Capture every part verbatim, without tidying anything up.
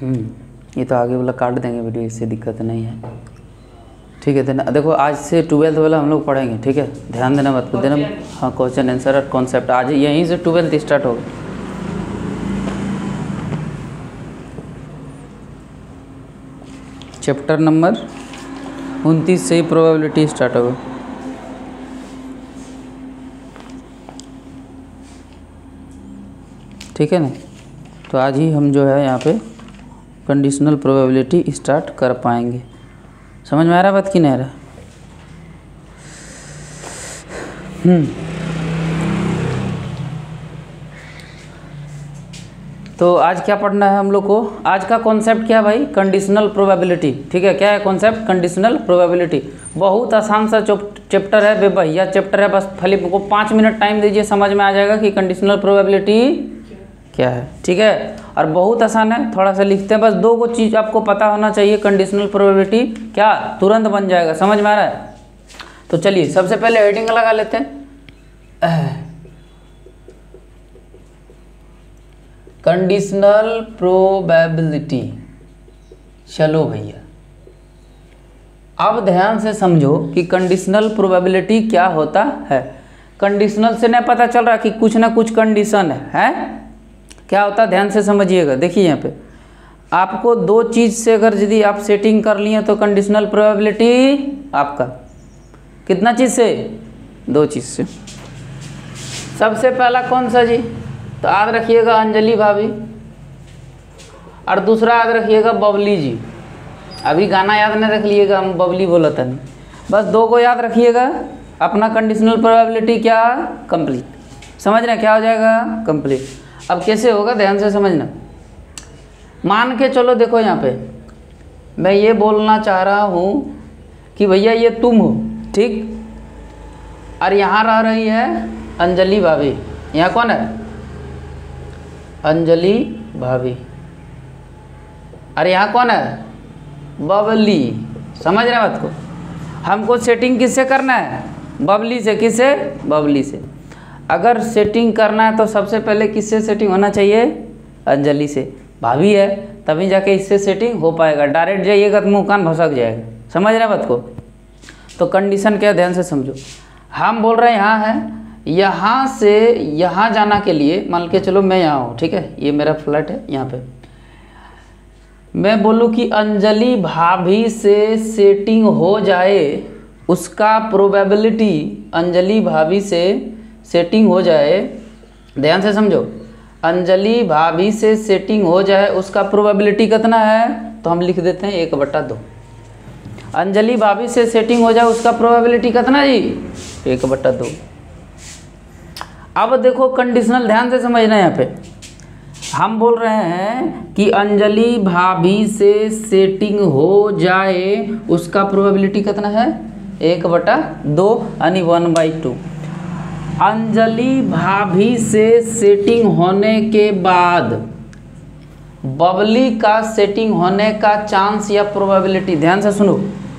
हम्म ये तो आगे वाला काट देंगे वीडियो, इससे दिक्कत नहीं है। ठीक है देना, देखो आज से ट्वेल्थ वाला हम लोग पढ़ेंगे, ठीक है, ध्यान देना बात को देना। हाँ क्वेश्चन आंसर और कॉन्सेप्ट आज यहीं से ट्वेल्थ स्टार्ट होगा। चैप्टर नंबर उनतीस से ही प्रोबेबिलिटी स्टार्ट होगा। ठीक है ना, तो आज ही हम जो है यहाँ पे कंडीशनल प्रोबेबिलिटी स्टार्ट कर पाएंगे। समझ में आ रहा बात कि नहीं आ रहा? हम्म तो आज क्या पढ़ना है हम लोग को? आज का कॉन्सेप्ट क्या है भाई? Conditional probability. ठीक है, क्या है कॉन्सेप्ट? Conditional probability. बहुत आसान सा चैप्टर है, बेबहिया चैप्टर है, बस खाली को पाँच मिनट टाइम दीजिए, समझ में आ जाएगा कि कंडीशनल प्रोबेबिलिटी क्या है। ठीक है, और बहुत आसान है, थोड़ा सा लिखते हैं, बस दो को चीज़ आपको पता होना चाहिए। कंडीशनल प्रोबेबिलिटी क्या तुरंत बन जाएगा, समझ में आ रहा है? तो चलिए सबसे पहले हेडिंग लगा लेते हैं, कंडीशनल प्रोबेबिलिटी। चलो भैया अब ध्यान से समझो कि कंडीशनल प्रोबेबिलिटी क्या होता है। कंडीशनल से नहीं पता चल रहा कि कुछ ना कुछ कंडीशन है, है? क्या होता है ध्यान से समझिएगा। देखिए यहाँ पे आपको दो चीज़ से अगर यदि आप सेटिंग कर लिए तो कंडीशनल प्रोबेबिलिटी आपका कितना चीज़ से? दो चीज़ से। सबसे पहला कौन सा जी? तो याद रखिएगा अंजलि भाभी, और दूसरा याद रखिएगा बबली जी। अभी गाना याद नहीं रख लिएगा, हम बबली बोला था नहीं, बस दो को याद रखिएगा। अपना कंडीशनल प्रोबेबिलिटी क्या? कंप्लीट। समझ रहे क्या हो जाएगा? कंप्लीट। अब कैसे होगा ध्यान से समझना। मान के चलो, देखो यहाँ पे मैं ये बोलना चाह रहा हूँ कि भैया ये तुम हो, ठीक, और यहाँ रह रही है अंजलि भाभी। यहाँ कौन है? अंजलि भाभी। अरे यहाँ कौन है? बबली। समझ रहे बात को? हमको सेटिंग किससे करना है? बबली से। किससे? बबली से। अगर सेटिंग करना है तो सबसे पहले किससे सेटिंग होना चाहिए? अंजलि से। भाभी है तभी जाके इससे सेटिंग हो पाएगा। डायरेक्ट जाइएगा तो मुँह कान भसक जाएगा। समझ रहे बात को? तो कंडीशन क्या, ध्यान से समझो। हम बोल रहे हैं यहाँ है, यहाँ से यहाँ जाना के लिए मान के चलो मैं यहाँ हूँ, ठीक है, ये मेरा फ्लैट है। यहाँ पे मैं बोलूँ कि अंजलि भाभी से सेटिंग हो जाए, उसका प्रोबेबिलिटी अंजलि भाभी से सेटिंग हो जाए, ध्यान से समझो, अंजलि भाभी से सेटिंग हो जाए उसका प्रोबेबिलिटी कितना है? तो हम लिख देते हैं एक बट्टा दो। अंजलि भाभी से सेटिंग हो जाए उसका प्रोबेबिलिटी कितना जी? एक बट्टा दो। अब देखो कंडीशनल ध्यान से समझना। यहाँ पे हम बोल रहे हैं कि अंजलि भाभी से सेटिंग हो जाए उसका प्रोबेबिलिटी कितना है? एक बटा दो, यानी वन बाई टू। अंजलि भाभी से सेटिंग होने के बाद बबली का सेटिंग होने का चांस या प्रोबेबिलिटी, ध्यान से सुनो,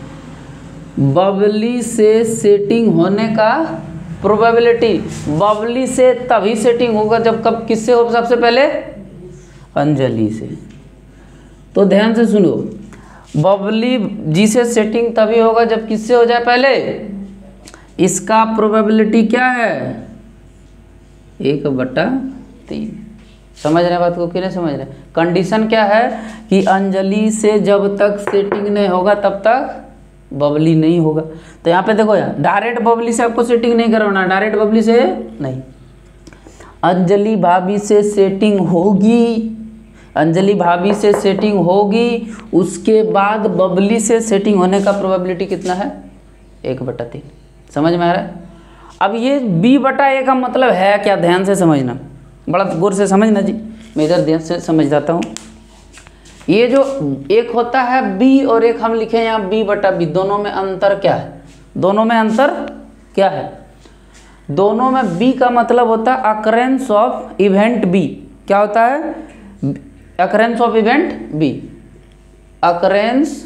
बबली से सेटिंग होने का प्रोबेबिलिटी, बबली से तभी सेटिंग होगा जब कब किससे हो? सबसे पहले अंजलि से। तो ध्यान से सुनो, बबली जी से सेटिंग तभी होगा जब किससे हो जाए? पहले इसका प्रोबेबिलिटी क्या है? एक बटा तीन। समझ रहे बात को कि नहीं समझ रहे? कंडीशन क्या है कि अंजलि से जब तक सेटिंग नहीं होगा तब तक बबली नहीं होगा। तो यहाँ पे देखो यार, डायरेक्ट बबली से आपको सेटिंग नहीं करवाना, डायरेक्ट बबली से नहीं, अंजलि भाभी से सेटिंग होगी, अंजलि भाभी से सेटिंग होगी, उसके बाद बबली से सेटिंग होने का प्रोबेबिलिटी कितना है? एक बटा तीन। समझ में आ रहा है? अब ये बी बटा ए का मतलब है क्या? ध्यान से समझना, बड़ा गौर से समझना जी, मैं इधर ध्यान से समझ जाता हूँ। ये जो एक होता है बी और एक हम लिखे यहाँ बी बटा बी, दोनों में अंतर क्या है? दोनों में अंतर क्या है? दोनों में बी का मतलब होता है अकरेंस ऑफ इवेंट बी। क्या होता है? Occurrence of event B, occurrence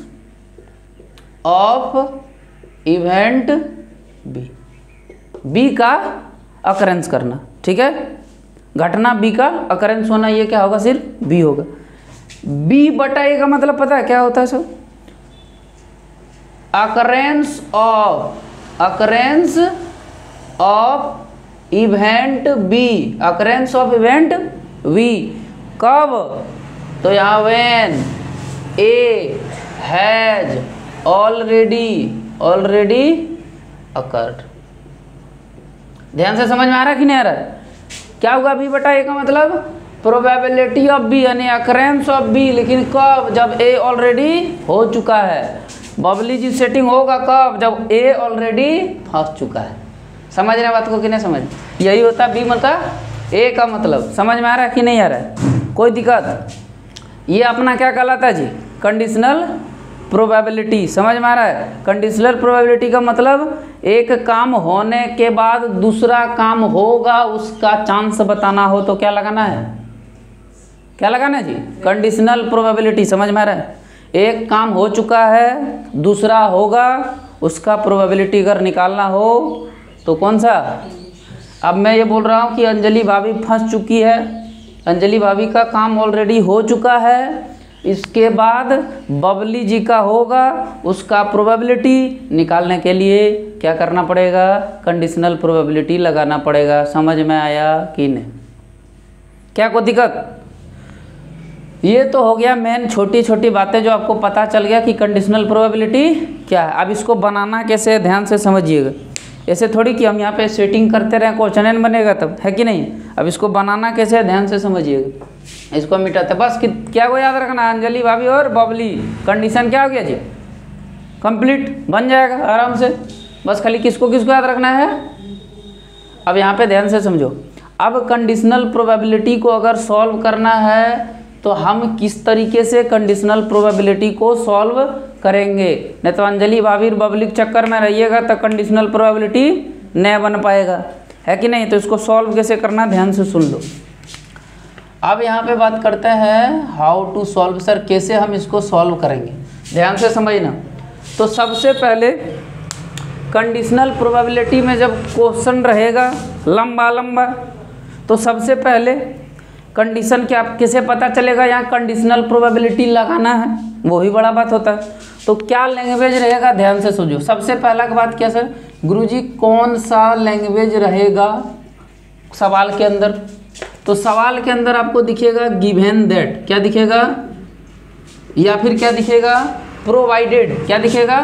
of event B, B का अकरेंस करना, ठीक है, घटना बी का अकरेंस होना, ये क्या होगा? सिर्फ बी होगा। बी बटा ए का मतलब पता है क्या होता है sir? Occurrence of occurrence of event B, occurrence of event B कब? तो यहाँ when A has already already occurred. ध्यान से समझ में आ रहा है कि नहीं आ रहा है? क्या हुआ बी बटा ए का मतलब प्रोबेबिलिटी ऑफ बी यानी अकरेंस ऑफ बी, लेकिन कब? जब ए ऑलरेडी हो चुका है। बबली जी सेटिंग होगा कब? जब ए ऑलरेडी फंस चुका है। समझ रहे हैं बात को कि नहीं समझ? यही होता है बी मतलब ए का मतलब। समझ में आ रहा है कि नहीं आ रहा है? कोई दिक्कत? ये अपना क्या कहलाता है जी? Conditional probability. समझ में आ रहा है? कंडीशनल प्रोबेबिलिटी का मतलब एक काम होने के बाद दूसरा काम होगा उसका चांस बताना हो तो क्या लगाना है? क्या लगाना है जी? Conditional probability. समझ में आ रहा है? एक काम हो चुका है, दूसरा होगा, उसका प्रोबेबिलिटी अगर निकालना हो तो कौन सा? अब मैं ये बोल रहा हूँ कि अंजलि भाभी फंस चुकी है, अंजलि भाभी का काम ऑलरेडी हो चुका है, इसके बाद बबली जी का होगा, उसका प्रोबेबिलिटी निकालने के लिए क्या करना पड़ेगा? कंडीशनल प्रोबेबिलिटी लगाना पड़ेगा। समझ में आया कि नहीं? क्या कोई दिक्कत? ये तो हो गया मेन छोटी छोटी बातें जो आपको पता चल गया कि कंडीशनल प्रोबेबिलिटी क्या है। अब इसको बनाना कैसे है ध्यान से समझिएगा। ऐसे थोड़ी कि हम यहाँ पे सेटिंग करते रहें क्वेश्चन एन बनेगा तब, है कि नहीं? अब इसको बनाना कैसे है ध्यान से समझिएगा। इसको मिटाते बस कि क्या को याद रखना? अंजलि भाभी और बबली कंडीशन क्या हो गया जी? कंप्लीट बन जाएगा आराम से। बस खाली किसको किसको याद रखना है? अब यहाँ पे ध्यान से समझो। अब कंडीशनल प्रोबेबिलिटी को अगर सॉल्व करना है तो हम किस तरीके से कंडीशनल प्रोबेबिलिटी को सॉल्व करेंगे? नहीं तो अंजलि भाभी बबली के चक्कर में रहिएगा तो कंडीशनल प्रोबेबिलिटी नहीं बन पाएगा, है कि नहीं? तो इसको सॉल्व कैसे करना ध्यान से सुन लो। अब यहाँ पे बात करते हैं हाउ टू सॉल्व। सर कैसे हम इसको सॉल्व करेंगे? ध्यान से समझना। तो सबसे पहले कंडीशनल प्रोबेबिलिटी में जब क्वेश्चन रहेगा लंबा लंबा तो सबसे पहले कंडीशन क्या कैसे पता चलेगा? यहाँ कंडीशनल प्रोबेबिलिटी लगाना है, वही बड़ा बात होता है। तो क्या लैंग्वेज रहेगा ध्यान से सोचो। सबसे पहला की बात क्या सर? गुरुजी कौन सा लैंग्वेज रहेगा सवाल के अंदर? तो सवाल के अंदर आपको दिखेगा गिवन दैट, क्या दिखेगा? या फिर क्या दिखेगा? प्रोवाइडेड, क्या दिखेगा?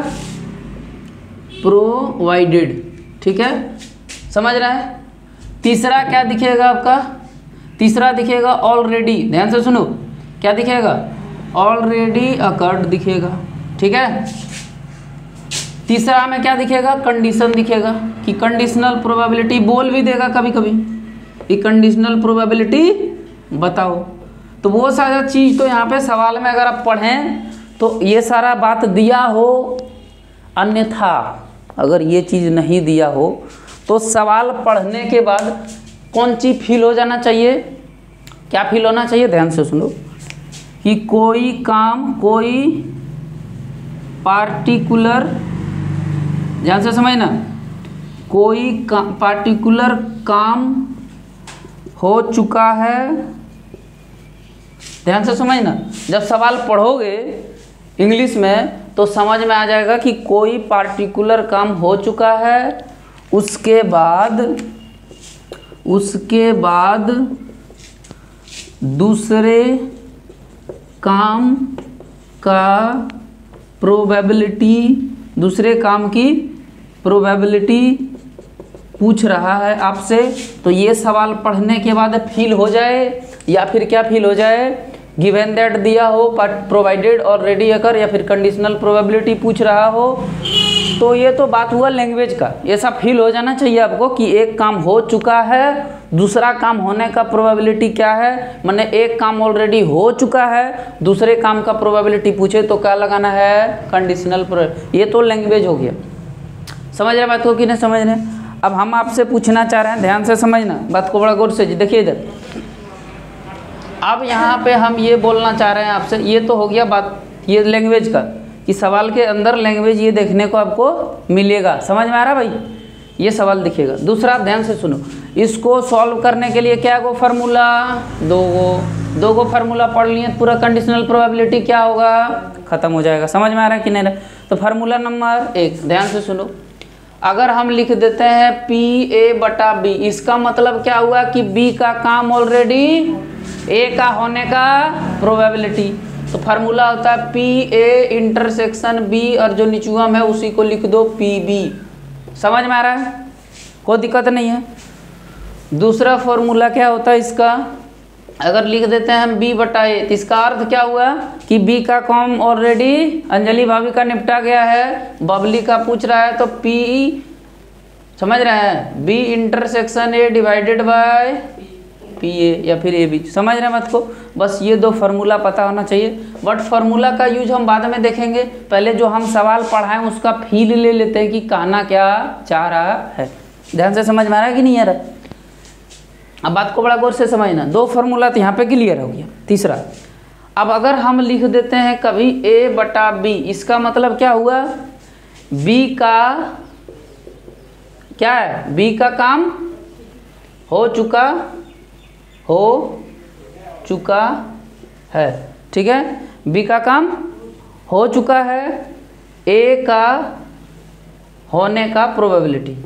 प्रोवाइडेड, ठीक है, समझ रहे हैं? तीसरा क्या दिखेगा आपका? तीसरा दिखेगा ऑलरेडी, ध्यान से सुनो, क्या दिखेगा? ऑलरेडी अकर्ड दिखेगा, ठीक है। तीसरा में क्या दिखेगा? कंडीशन दिखेगा कि कंडीशनल प्रोबेबिलिटी बोल भी देगा कभी कभी कि कंडीशनल प्रोबेबिलिटी बताओ। तो वो सारा चीज़ तो यहाँ पे सवाल में अगर आप पढ़ें तो ये सारा बात दिया हो, अन्यथा अगर ये चीज़ नहीं दिया हो तो सवाल पढ़ने के बाद कौन चीज़ फील हो जाना चाहिए? क्या फील होना चाहिए? ध्यान से सुनो कि कोई काम, कोई पार्टिकुलर, ध्यान से समझना, कोई का, पार्टिकुलर काम हो चुका है। ध्यान से समझना, जब सवाल पढ़ोगे इंग्लिश में तो समझ में आ जाएगा कि कोई पार्टिकुलर काम हो चुका है, उसके बाद उसके बाद दूसरे काम का प्रोबेबिलिटी, दूसरे काम की प्रोबेबिलिटी पूछ रहा है आपसे। तो ये सवाल पढ़ने के बाद फील हो जाए या फिर क्या फील हो जाए? गिवन दैट दिया हो, प्रोवाइडेड ऑलरेडी अकर, या फिर कंडीशनल प्रोबेबिलिटी पूछ रहा हो। तो ये तो बात हुआ लैंग्वेज का। ऐसा फील हो जाना चाहिए आपको कि एक काम हो चुका है, दूसरा काम होने का प्रोबेबिलिटी क्या है, माने एक काम ऑलरेडी हो चुका है, दूसरे काम का प्रोबेबिलिटी पूछे तो क्या लगाना है? Conditional probability. ये तो लैंग्वेज हो गया। समझ रहे बात को कि नहीं समझ रहे? अब हम आपसे पूछना चाह रहे हैं, ध्यान से समझना बात को, बड़ा गौर से देखिए इधर। अब यहाँ पे हम ये बोलना चाह रहे हैं आपसे, ये तो हो गया बात ये लैंग्वेज का कि सवाल के अंदर लैंग्वेज ये देखने को आपको मिलेगा। समझ में आ रहा भाई? ये सवाल दिखेगा। दूसरा ध्यान से सुनो, इसको सॉल्व करने के लिए क्या गो फार्मूला? दो गो दो को फार्मूला पढ़ लिए पूरा कंडीशनल प्रोबेबिलिटी क्या होगा, खत्म हो जाएगा। समझ में आ रहा है कि नहीं? तो फार्मूला नंबर एक, ध्यान से सुनो। अगर हम लिख देते हैं पी ए बटा बी, इसका मतलब क्या हुआ कि बी का काम ऑलरेडी ए का होने का प्रोबेबिलिटी। तो फार्मूला होता है पी ए इंटरसेक्शन बी, और जो निचुअम है उसी को लिख दो पी बी। समझ में आ रहा है? कोई दिक्कत नहीं है। दूसरा फॉर्मूला क्या होता है इसका, अगर लिख देते हैं हम बी बटा ए, तो इसका अर्थ क्या हुआ कि बी का काम ऑलरेडी अंजलि भाभी का निपटा गया है, बबली का पूछ रहा है, तो पी, समझ रहे हैं, B intersection A divided by P A या फिर ए बी। समझ रहे हैं मत को? बस ये दो फार्मूला पता होना चाहिए। बट फार्मूला का यूज हम बाद में देखेंगे, पहले जो हम सवाल पढ़ाएं उसका फील ले लेते हैं कि कहना क्या चाह रहा है। ध्यान से समझ में आ रहा है कि नहीं आ रहा? अब बात को बड़ा गौर से समझना। दो फार्मूला तो यहाँ पे क्लियर हो गया। तीसरा, अब अगर हम लिख देते हैं कभी ए बटा बी, इसका मतलब क्या हुआ, बी का क्या है, बी का काम हो चुका हो चुका है, ठीक है, बी का काम हो चुका है, ए का होने का प्रोबेबिलिटी,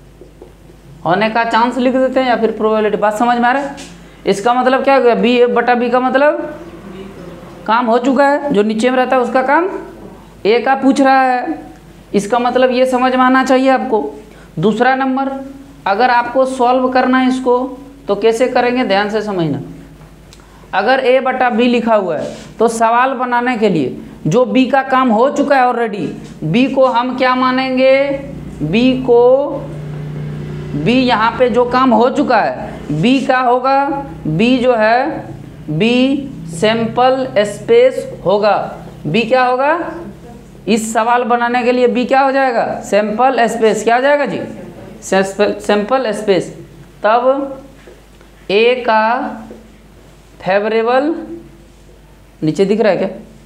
होने का चांस लिख देते हैं या फिर प्रोबेबिलिटी। बात समझ में आ रहा है? इसका मतलब क्या हो गया, बी ए बटा बी का मतलब काम हो चुका है, जो नीचे में रहता है उसका काम ए का पूछ रहा है। इसका मतलब ये समझ में आना चाहिए आपको। दूसरा नंबर, अगर आपको सॉल्व करना है इसको तो कैसे करेंगे, ध्यान से समझना। अगर ए बटा बी लिखा हुआ है तो सवाल बनाने के लिए जो बी का काम हो चुका है ऑलरेडी, बी को हम क्या मानेंगे, बी को, बी यहाँ पे जो काम हो चुका है बी का होगा, बी जो है बी सैंपल स्पेस होगा। बी क्या होगा, इस सवाल बनाने के लिए बी क्या हो जाएगा, सैंपल स्पेस। क्या हो जाएगा जी, सैंपल स्पेस। तब ए का फेवरेबल, नीचे दिख रहा है क्या,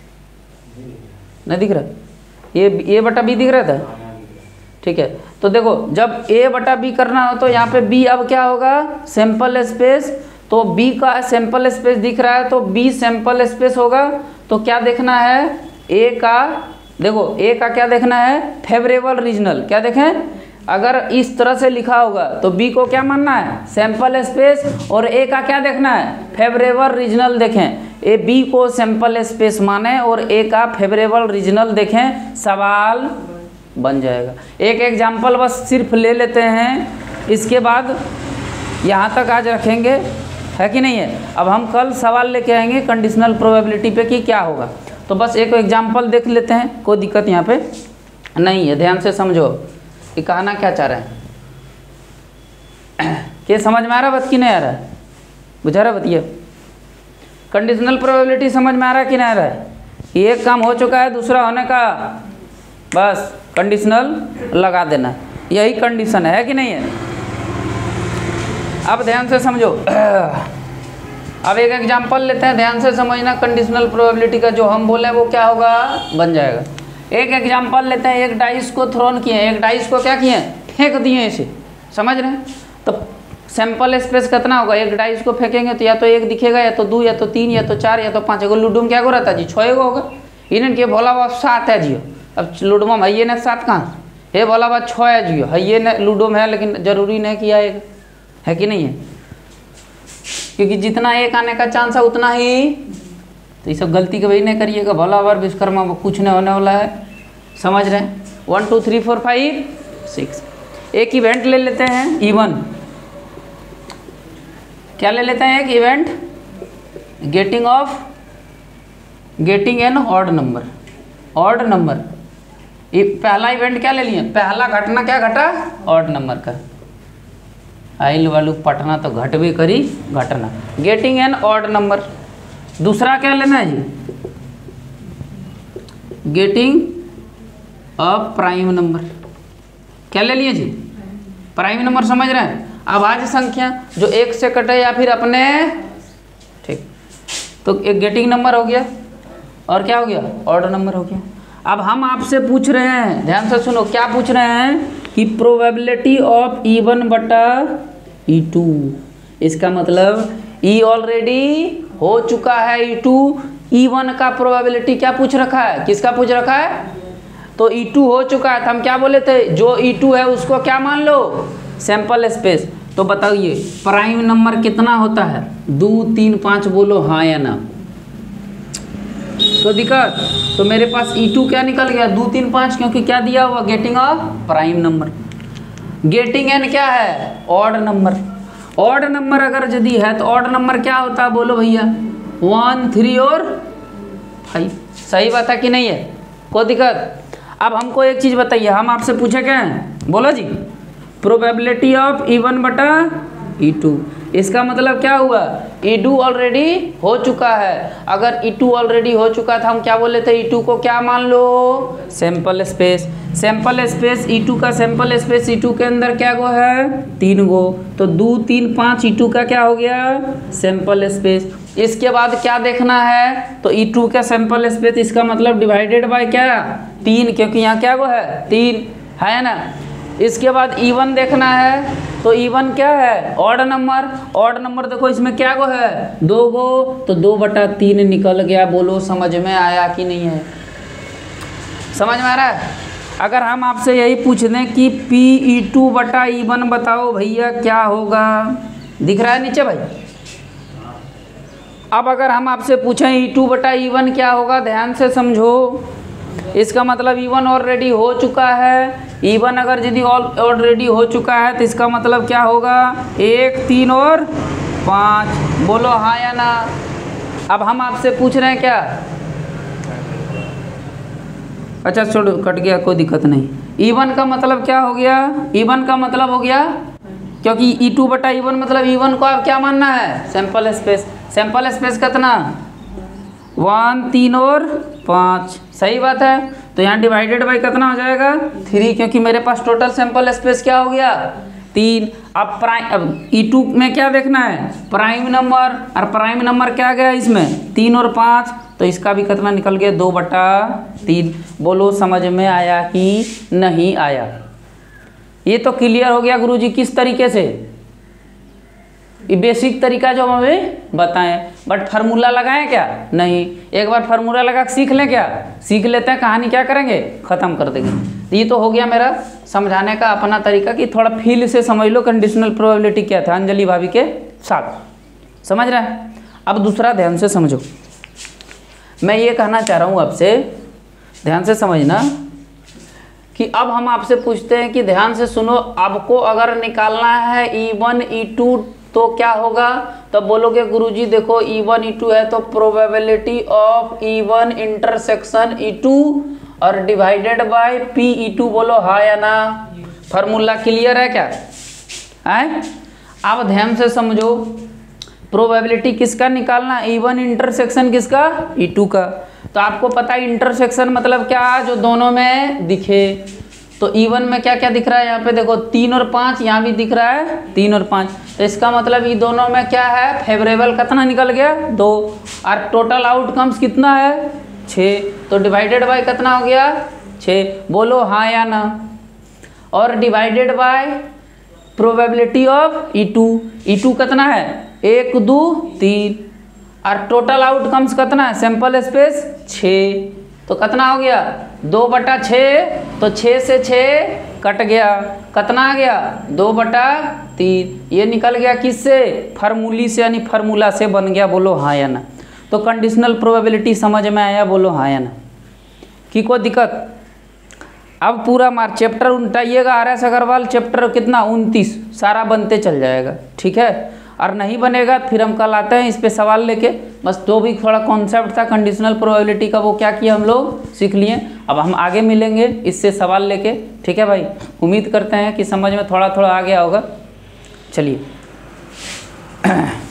नहीं दिख रहा, ये ए बटा बी दिख रहा था, ठीक है। तो देखो जब ए बटा बी करना हो तो यहाँ पे बी अब क्या होगा, सैंपल स्पेस। तो बी का सैंपल स्पेस दिख रहा है तो बी सैंपल स्पेस होगा। तो क्या देखना है, ए का, देखो ए का क्या देखना है, फेवरेबल रीजनल। क्या देखें, अगर इस तरह से लिखा होगा तो बी को क्या मानना है, सैंपल स्पेस, और ए का क्या देखना है, फेवरेबल रीजनल। देखें ए बी को सैंपल स्पेस माने और ए का फेवरेबल रीजनल देखें, सवाल बन जाएगा। एक एग्जाम्पल बस सिर्फ ले लेते हैं, इसके बाद यहाँ तक आज रखेंगे, है कि नहीं है। अब हम कल सवाल लेके आएंगे कंडीशनल प्रोबेबिलिटी पे कि क्या होगा। तो बस एक एग्जाम्पल देख लेते हैं, कोई दिक्कत यहाँ पे नहीं है। ध्यान से समझो कि कहना क्या चाह रहे हैं, क्या समझ में आ रहा है बात कि नहीं आ रहा है, बुझा रहा बतिया। कंडीशनल प्रोबेबिलिटी समझ में आ रहा है कि नहीं आ रहा है, एक काम हो चुका है दूसरा होने का, बस कंडीशनल लगा देना, यही कंडीशन है, है कि नहीं है। अब ध्यान से समझो, अब एक एग्जांपल लेते हैं, ध्यान से समझना। कंडीशनल प्रोबेबिलिटी का जो हम बोले वो क्या होगा, बन जाएगा। एक एग्जांपल लेते हैं, एक डाइस को थ्रोन किए, एक डाइस को क्या किए, फेंक दिए इसे, समझ रहे हैं। तो सैंपल स्पेस कितना होगा, एक डाइस को फेंकेंगे तो या तो एक दिखेगा, या तो दो, या तो तीन, या तो चार, या तो पाँच। एगो लूडो में क्या हो रहता है जी, छः गो होगा, इन्हें के भोला बाबा सात है जियो। अब लूडो में है ना सात कहाँ, हे भोला बाबा छः है जियो, है ये न लूडो में है, लेकिन जरूरी नहीं कि आएगा, है कि नहीं है, क्योंकि जितना एक आने का चांस है उतना ही। तो ये सब गलती कभी नहीं करिएगा, भला बार विश्वकर्मा में कुछ नहीं होने वाला है, समझ रहे हैं। One two three four five six, एक इवेंट ले लेते हैं इवन, क्या ले लेते हैं, एक event getting of, getting an odd number, odd number. ये पहला इवेंट क्या ले लिए, पहला घटना क्या घटा, ऑड नंबर का। आइल वालू पटना तो घटवे करी घटना, गेटिंग एन ऑड नंबर। दूसरा क्या लेना है जी, गेटिंग अ प्राइम नंबर। क्या ले लिए जी, प्राइम नंबर, समझ रहे हैं। अभाज्य संख्या जो एक से कटे या फिर अपने, ठीक, तो एक गेटिंग नंबर हो गया, और क्या हो गया, ऑड नंबर हो गया। अब हम आपसे पूछ रहे हैं, ध्यान से सुनो, क्या पूछ रहे हैं कि प्रोबेबिलिटी ऑफ ई वन बटा ई टू। इसका मतलब ई ऑलरेडी हो चुका है ई टू, ई वन का प्रोबेबिलिटी क्या पूछ रखा है, किसका पूछ रखा है, तो ई टू हो चुका है, तो हम क्या बोले थे, जो ई टू है उसको क्या मान लो, सैंपल स्पेस। तो बताइए प्राइम नंबर कितना होता है, दो तीन पाँच, बोलो हाँ या ना। तो दिक्कत, तो मेरे पास ई टू क्या निकल गया, दो तीन पाँच, क्योंकि क्या दिया हुआ, getting of prime number. Getting an क्या है, ऑड नंबर। ऑड नंबर अगर यदि है तो ऑड नंबर क्या होता है, बोलो भैया, वन थ्री और फाइव। सही बात है कि नहीं है, कोई दिक्कत। अब हमको एक चीज़ बताइए, हम आपसे पूछे क्या है, बोलो जी, प्रोबेबिलिटी ऑफ ई वन बटा ई टू। इसका मतलब क्या हुआ, ई टू ऑलरेडी हो चुका है। अगर ई टू ऑलरेडी हो चुका था, हम क्या बोले थे, ई टू को क्या मान लो, sample space. Sample space E two का सैंपल स्पेस ई टू के अंदर क्या गो है, तीन गो, तो दो तीन पाँच ई टू का क्या हो गया, सैंपल स्पेस। इसके बाद क्या देखना है, तो ई टू का सैंपल स्पेस, इसका मतलब डिवाइडेड बाय क्या, तीन, क्योंकि यहाँ क्या गो है, तीन है ना। इसके बाद ई वन देखना है, तो ई वन क्या है, ऑड नंबर। ऑड नंबर देखो इसमें क्या गो है, दो गो, तो दो बटा तीन निकल गया। बोलो समझ में आया कि नहीं है, समझ में आ रहा है। अगर हम आपसे यही पूछ दें कि पी ई टू बटा ई वन बताओ भैया क्या होगा, दिख रहा है नीचे भाई। अब अगर हम आपसे पूछें ई टू बटा ई वन क्या होगा, ध्यान से समझो। इसका मतलब ई वन ऑलरेडी हो चुका है। ई वन अगर यदि ऑलरेडी हो चुका है तो इसका मतलब क्या होगा, एक तीन और पाँच, बोलो हाँ या ना। अब हम आपसे पूछ रहे हैं क्या, अच्छा छोड़ो कट गया, कोई दिक्कत नहीं। ई वन का मतलब क्या हो गया, ई वन का मतलब हो गया, क्योंकि ई टू बटा ई वन मतलब ई वन को आप क्या मानना है, सैंपल स्पेस। सैंपल स्पेस कितना, वन तीन और पाँच, सही बात है। तो यहाँ डिवाइडेड बाई कितना हो जाएगा, थ्री, क्योंकि मेरे पास टोटल सैंपल स्पेस क्या हो गया, तीन। अब प्राइम, अब ई टू में क्या देखना है, प्राइम नंबर, और प्राइम नंबर क्या गया इसमें, तीन और पाँच, तो इसका भी कितना निकल गया, दो बटा तीन। बोलो समझ में आया कि नहीं आया। ये तो क्लियर हो गया गुरुजी, किस तरीके से, ये बेसिक तरीका जो हमें बताएं, बट फार्मूला लगाएं क्या, नहीं। एक बार फार्मूला लगा सीख लें क्या, सीख लेते हैं, कहानी क्या करेंगे, ख़त्म कर देंगे। तो ये तो हो गया मेरा समझाने का अपना तरीका, कि थोड़ा फील से समझ लो कंडीशनल प्रोबेबिलिटी क्या था अंजलि भाभी के साथ, समझ रहे हैं। अब दूसरा ध्यान से समझो, मैं ये कहना चाह रहा हूँ आपसे, ध्यान से समझना, कि अब हम आपसे पूछते हैं कि ध्यान से सुनो, आपको अगर निकालना है ई वन ई टू तो क्या होगा, तो बोलोगे गुरुजी देखो ई वन ई टू है तो probability of E one intersection E two और divided by P E two, बोलो हाँ या ना। फार्मूला क्लियर है क्या है। अब ध्यान से समझो, प्रोबेबिलिटी किसका निकालना, ई वन इंटरसेक्शन किसका, ई टू का। तो आपको पता है इंटरसेक्शन मतलब क्या, जो दोनों में दिखे। तो ई वन में क्या क्या दिख रहा है, यहाँ पे देखो तीन और पाँच, यहाँ भी दिख रहा है तीन और पाँच, तो इसका मतलब ये दोनों में क्या है, फेवरेबल कितना निकल गया, दो, और टोटल आउटकम्स कितना है, छः। तो डिवाइडेड बाय कितना हो गया, छः, बोलो हाँ या ना। और divided by probability of E two, E two कितना है, एक दो तीन, और टोटल आउटकम्स कितना है, सैंपल स्पेस छः, तो कितना हो गया, दो बटा छः, तो छः से छः कट गया, कितना आ गया, दो बटा तीन। ये निकल गया किससे, फार्मूली से, यानी फार्मूला से बन गया, बोलो हाँ या ना। तो कंडीशनल प्रोबेबिलिटी समझ में आया, बोलो हाँ या ना, कि कोई दिक्कत। अब पूरा मार चैप्टर उल्टाइएगा, आर एस अग्रवाल चैप्टर कितना, उनतीस, सारा बनते चल जाएगा, ठीक है। और नहीं बनेगा फिर हम कल आते हैं इस पे सवाल लेके, बस जो भी थोड़ा कॉन्सेप्ट था कंडीशनल प्रोबेबिलिटी का वो क्या किया हम लोग सीख लिए। अब हम आगे मिलेंगे इससे सवाल लेके, ठीक है भाई। उम्मीद करते हैं कि समझ में थोड़ा थोड़ा आ गया होगा। चलिए